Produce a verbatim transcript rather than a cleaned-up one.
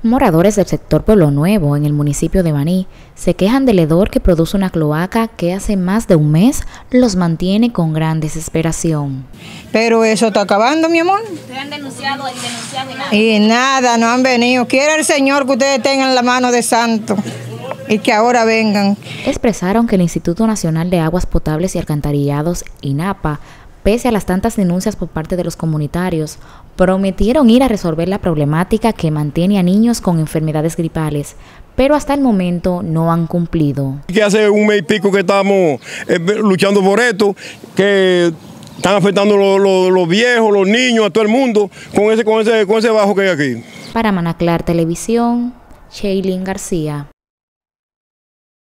Moradores del sector Pueblo Nuevo, en el municipio de Baní, se quejan del hedor que produce una cloaca que hace más de un mes los mantiene con gran desesperación. Pero eso está acabando, mi amor. ¿Ustedes han denunciado y denunciado y nada? Y nada, no han venido. Quiere el Señor que ustedes tengan la mano de santo y que ahora vengan. Expresaron que el Instituto Nacional de Aguas Potables y Alcantarillados, INAPA, pese a las tantas denuncias por parte de los comunitarios, prometieron ir a resolver la problemática que mantiene a niños con enfermedades gripales, pero hasta el momento no han cumplido. Que hace un mes y pico que estamos eh, luchando por esto, que están afectando los lo, lo viejos, los niños, a todo el mundo, con ese, con ese, con ese bajo que hay aquí. Para Manaclar Televisión, Shailin García.